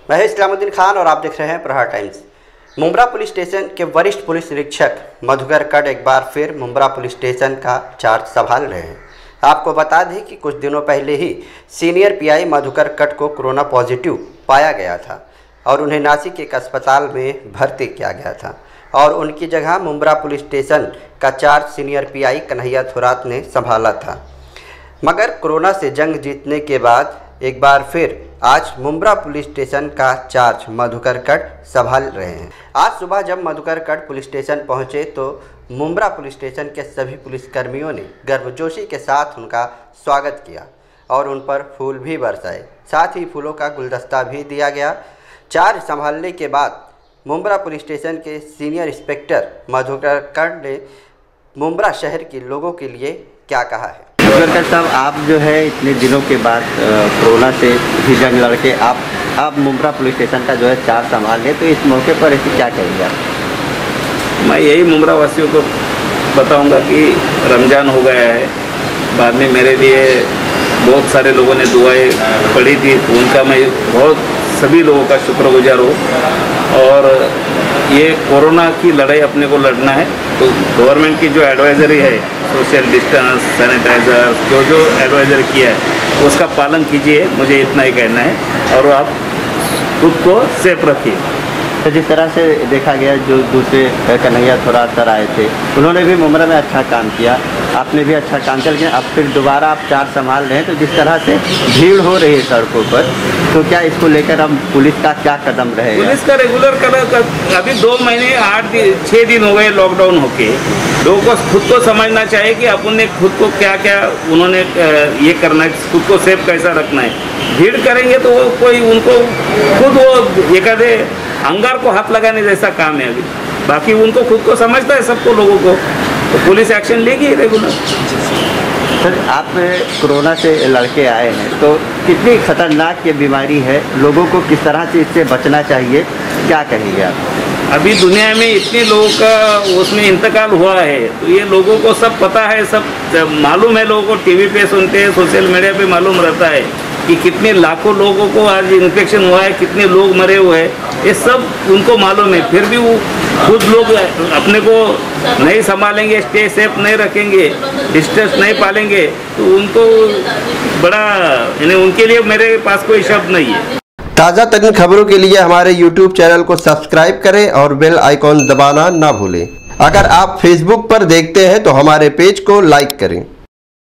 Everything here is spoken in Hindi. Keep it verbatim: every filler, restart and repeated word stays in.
मैं इस्लामुद्दीन खान और आप देख रहे हैं प्रहार टाइम्स। मुंब्रा पुलिस स्टेशन के वरिष्ठ पुलिस निरीक्षक मधुकर कट एक बार फिर मुंब्रा पुलिस स्टेशन का चार्ज संभाल रहे हैं। आपको बता दें कि कुछ दिनों पहले ही सीनियर पीआई मधुकर कट को कोरोना पॉजिटिव पाया गया था और उन्हें नासिक के एक अस्पताल में भर्ती किया गया था और उनकी जगह मुंब्रा पुलिस स्टेशन का charge senior PI Kanhaiya Thorat ने संभाला था। मगर कोरोना से जंग जीतने के बाद एक बार फिर आज मुंब्रा पुलिस स्टेशन का चार्ज मधुकर कट संभाल रहे हैं। आज सुबह जब मधुकर कट पुलिस स्टेशन पहुंचे तो मुंब्रा पुलिस स्टेशन के सभी पुलिसकर्मियों ने गर्मजोशी के साथ उनका स्वागत किया और उन पर फूल भी बरसाए, साथ ही फूलों का गुलदस्ता भी दिया गया। चार्ज संभालने के बाद मुंब्रा पुलिस स्टेशन के सीनियर इंस्पेक्टर मधुकर कट ने मुंब्रा शहर के लोगों के लिए क्या कहा है। मधुकर साहब, आप जो है इतने दिनों के बाद कोरोना से भी जंग लड़के आप आप मुंब्रा पुलिस स्टेशन का जो है चार्ज संभाल लें, तो इस मौके पर ऐसे क्या कहेंगे आप? मैं यही मुंब्रा वासियों को बताऊंगा कि रमज़ान हो गया है, बाद में मेरे लिए बहुत सारे लोगों ने दुआएं पढ़ी थी, तो उनका मैं बहुत सभी लोगों का शुक्रगुजार हूँ। और ये कोरोना की लड़ाई अपने को लड़ना है, तो गवर्नमेंट की जो एडवाइजरी है, सोशल डिस्टेंस, सैनिटाइज़र, जो जो एडवाइजर किया है उसका पालन कीजिए, मुझे इतना ही कहना है। और आप खुद को सेफ रखिए। तो जिस तरह से देखा गया, जो दूसरे कन्हैया थोरात सर आए थे, उन्होंने भी मुंब्रा में अच्छा काम किया, आपने भी अच्छा काम किया, लेकिन अब फिर दोबारा आप चार्ज संभाल रहे हैं, तो जिस तरह से भीड़ हो रही है सड़कों पर, तो क्या इसको लेकर अब पुलिस का क्या कदम रहेगा? पुलिस का रेगुलर कदम, अभी दो महीने आठ दिन छः दिन हो गए लॉकडाउन होके, लोगों को खुद को समझना चाहिए कि अपन ने खुद को क्या क्या उन्होंने ये करना है, खुद को सेफ कैसा रखना है। भीड़ करेंगे तो वो कोई उनको खुद वो ये कहते अंगार को हाथ लगाने जैसा काम है अभी, बाकी उनको खुद को समझता है सबको लोगों को, तो पुलिस एक्शन लेगी रेगुलर। सर, आप कोरोना से लड़के आए हैं, तो कितनी खतरनाक ये बीमारी है, लोगों को किस तरह से इससे बचना चाहिए, क्या कहेंगे आप? अभी दुनिया में इतने लोगों का उसमें इंतकाल हुआ है, तो ये लोगों को सब पता है, सब मालूम है, लोगों को टीवी पे सुनते हैं, सोशल मीडिया पे मालूम रहता है कि कितने लाखों लोगों को आज इन्फेक्शन हुआ है, कितने लोग मरे हुए हैं, ये सब उनको मालूम है। फिर भी वो खुद लोग अपने को नहीं संभालेंगे, स्टे सेफ नहीं रखेंगे, डिस्टेंस नहीं पालेंगे, तो उनको बड़ा यानी उनके लिए मेरे पास कोई शब्द नहीं है। ताज़ा तरीन खबरों के लिए हमारे यूट्यूब चैनल को सब्सक्राइब करें और बेल आइकॉन दबाना ना भूलें। अगर आप फेसबुक पर देखते हैं तो हमारे पेज को लाइक करें।